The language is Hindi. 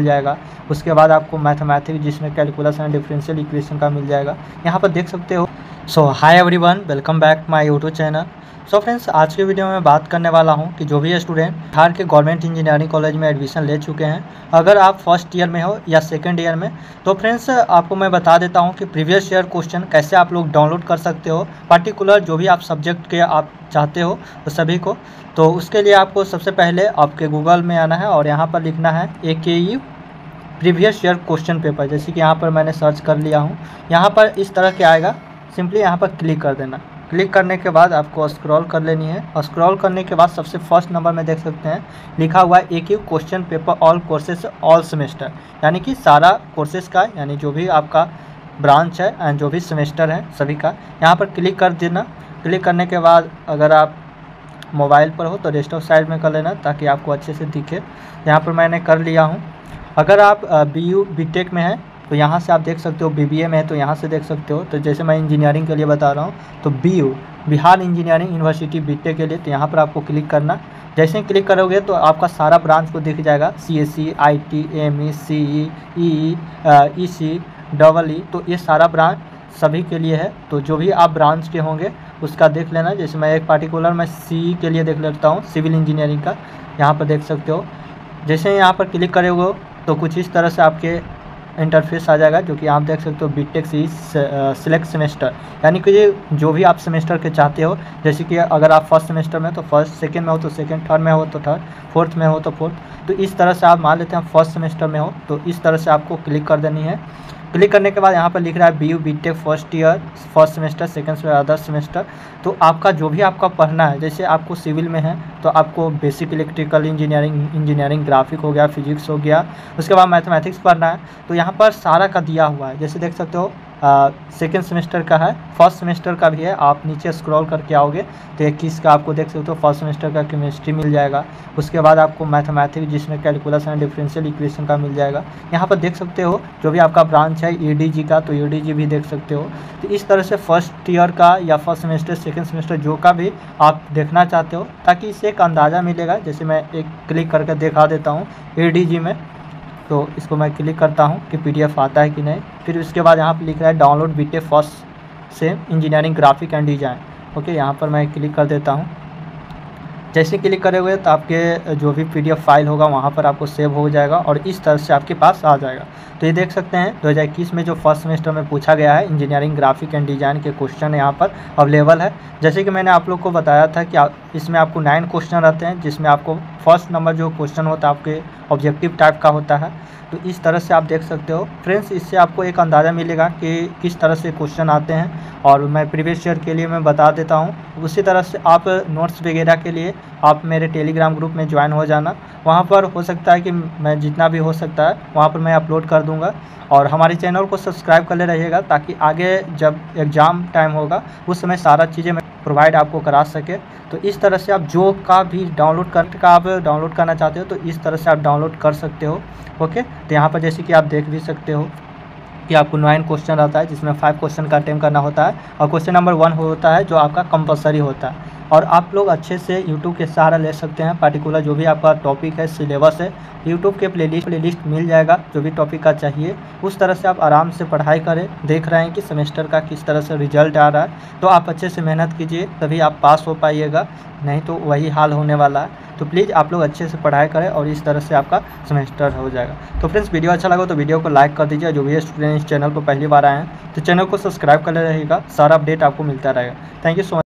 मिल जाएगा। उसके बाद आपको मैथमेटिक्स जिसमें कैलकुलस एंड डिफरेंशियल इक्वेशन का मिल जाएगा, यहाँ पर देख सकते हो। So hi everyone, welcome back my YouTube channel. So friends, आज के वीडियो में बात करने वाला हूं कि जो भी स्टूडेंट बिहार के गवर्नमेंट इंजीनियरिंग कॉलेज में एडमिशन ले चुके हैं, अगर आप फर्स्ट ईयर में हो या सेकंड ईयर में, तो फ्रेंड्स आपको मैं बता देता हूं कि प्रीवियस ईयर क्वेश्चन कैसे आप लोग डाउनलोड कर सकते हो, पर्टिकुलर जो भी आप सब्जेक्ट के आप चाहते हो वो सभी को। तो उसके लिए आपको सबसे पहले आपके गूगल में आना है और यहाँ पर लिखना है AKU previous year question paper. जैसे कि यहाँ पर मैंने सर्च कर लिया हूँ, यहाँ पर इस तरह के आएगा। सिंपली यहाँ पर क्लिक कर देना। क्लिक करने के बाद आपको स्क्रॉल कर लेनी है और स्क्रॉल करने के बाद सबसे फर्स्ट नंबर में देख सकते हैं लिखा हुआ है AKU question paper all courses all semester, यानी कि सारा कोर्सेज का, यानी जो भी आपका ब्रांच है एंड जो भी सेमेस्टर है सभी का। यहाँ पर क्लिक कर देना। क्लिक करने के बाद अगर आप मोबाइल पर हो तो डेस्कटॉप साइड में कर लेना ताकि आपको अच्छे से दिखे। यहाँ पर मैंने कर लिया हूँ। अगर आप BU BTech में है तो यहाँ से आप देख सकते हो, BBA में है तो यहाँ से देख सकते हो। तो जैसे मैं इंजीनियरिंग के लिए बता रहा हूँ तो BU Bihar engineering university BTech के लिए, तो यहाँ पर आपको क्लिक करना। जैसे ही क्लिक करोगे तो आपका सारा ब्रांच को दिख जाएगा, CSE IT ME CE EE EC EE, तो ये सारा ब्रांच सभी के लिए है। तो जो भी आप ब्रांच के होंगे उसका देख लेना। जैसे मैं एक पार्टिकुलर मैं CE के लिए देख लेता हूँ, सिविल इंजीनियरिंग का, यहाँ पर देख सकते हो। जैसे यहाँ पर क्लिक करोगे तो कुछ इस तरह से आपके इंटरफेस आ जाएगा, जो कि आप देख सकते हो BTech सिलेक्ट सेमेस्टर, यानी कि जो भी आप सेमेस्टर के चाहते हो। जैसे कि अगर आप फर्स्ट सेमेस्टर में तो फर्स्ट, सेकंड में हो तो सेकंड, थर्ड में हो तो थर्ड, फोर्थ में हो तो फोर्थ। तो इस तरह से आप मान लेते हैं फर्स्ट सेमेस्टर में हो तो इस तरह से आपको क्लिक कर देनी है। क्लिक करने के बाद यहाँ पर लिख रहा है BU BTech first year first semester second semester other semester. तो आपका जो भी आपका पढ़ना है, जैसे आपको सिविल में है तो आपको बेसिक इलेक्ट्रिकल इंजीनियरिंग ग्राफिक हो गया, फिजिक्स हो गया, उसके बाद मैथमेटिक्स पढ़ना है तो यहाँ पर सारा का दिया हुआ है। जैसे देख सकते हो सेकेंड सेमेस्टर का है, फर्स्ट सेमेस्टर का भी है। आप नीचे स्क्रॉल करके आओगे तो 21 का आपको देख सकते हो फर्स्ट सेमेस्टर का केमिस्ट्री मिल जाएगा। उसके बाद आपको मैथमेटिक्स जिसमें कैलकुलस एंड डिफरेंशियल इक्वेशन का मिल जाएगा। यहाँ पर देख सकते हो जो भी आपका ब्रांच है EDG का, तो EDG भी देख सकते हो। तो इस तरह से फर्स्ट ईयर का या फर्स्ट सेमेस्टर सेकेंड सेमेस्टर जो का भी आप देखना चाहते हो, ताकि इससे एक अंदाज़ा मिलेगा। जैसे मैं एक क्लिक करके दिखा देता हूँ EDG में, तो इसको मैं क्लिक करता हूँ कि PDF आता है कि नहीं। फिर उसके बाद यहाँ पर लिख रहा है डाउनलोड BTech फर्स्ट से engineering graphic and design. Okay, यहाँ पर मैं क्लिक कर देता हूँ। जैसे क्लिक करोगे तो आपके जो भी PDF फाइल होगा वहाँ पर आपको सेव हो जाएगा और इस तरह से आपके पास आ जाएगा। तो ये देख सकते हैं 2021 में जो फर्स्ट सेमेस्टर में पूछा गया है इंजीनियरिंग ग्राफिक एंड डिज़ाइन के क्वेश्चन यहाँ पर अवेलेबल है। जैसे कि मैंने आप लोग को बताया था कि इसमें आपको 9 क्वेश्चन रहते हैं, जिसमें आपको फर्स्ट नंबर जो क्वेश्चन होता है आपके ऑब्जेक्टिव टाइप का होता है। तो इस तरह से आप देख सकते हो फ्रेंड्स, इससे आपको एक अंदाज़ा मिलेगा कि किस तरह से क्वेश्चन आते हैं। और मैं प्रीवियस ईयर के लिए मैं बता देता हूँ। उसी तरह से आप नोट्स वगैरह के लिए आप मेरे टेलीग्राम ग्रुप में ज्वाइन हो जाना। वहाँ पर हो सकता है कि मैं जितना भी हो सकता है वहाँ पर मैं अपलोड कर दूँगा। और हमारे चैनल को सब्सक्राइब कर ले रहिएगा ताकि आगे जब एग्ज़ाम टाइम होगा उस समय सारा चीज़ें मैं प्रोवाइड आपको करा सके। तो इस तरह से आप जो का भी डाउनलोड करना चाहते हो तो इस तरह से आप डाउनलोड कर सकते हो। ओके, तो यहाँ पर जैसे कि आप देख भी सकते हो कि आपको 9 क्वेश्चन रहता है, जिसमें 5 क्वेश्चन का अटेम्प्ट करना होता है और क्वेश्चन नंबर 1 होता है जो आपका कंपलसरी होता है। और आप लोग अच्छे से यूट्यूब के सहारा ले सकते हैं। पर्टिकुलर जो भी आपका टॉपिक है, सिलेबस है, यूट्यूब के प्लेलिस्ट मिल जाएगा जो भी टॉपिक का चाहिए। उस तरह से आप आराम से पढ़ाई करें। देख रहे हैं कि सेमेस्टर का किस तरह से रिजल्ट आ रहा है, तो आप अच्छे से मेहनत कीजिए तभी आप पास हो पाइएगा, नहीं तो वही हाल होने वाला है। तो प्लीज़ आप लोग अच्छे से पढ़ाई करें और इस तरह से आपका सेमेस्टर हो जाएगा। तो फ्रेंड्स, वीडियो अच्छा लगा तो वीडियो को लाइक कर दीजिए। जो भी स्टूडेंट इस चैनल पर पहली बार आए हैं तो चैनल को सब्सक्राइब कर रहिएगा, सारा अपडेट आपको मिलता रहेगा। Thank you so much.